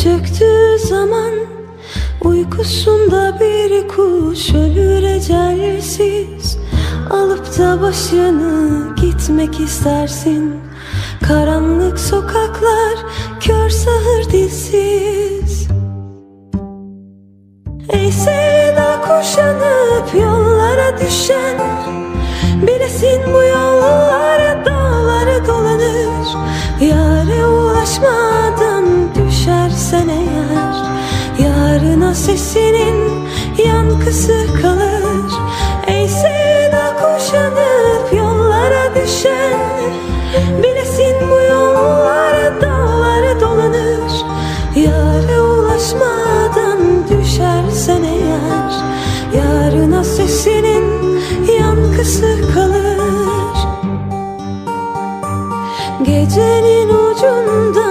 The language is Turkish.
çöktüğü zaman uykusunda bir kuş ölür ecelsiz. Alıp da başını gitmek istersin. Karanlık sokaklar, kör sahur dilsiz. Ey sevda kuşanıp yollara düşen, bilesin bu yollar dağları dolanır. Yâre ulaşmadan düşersen eğer, yarına sesinin yankısı kalır. Ey sevda kuşanıp yollara düşen, bilesin bu yollar dağları dolanır. Yâre ulaşmadan düşersen eğer, yarına sesinin yankısı kalır. Gecenin ucunda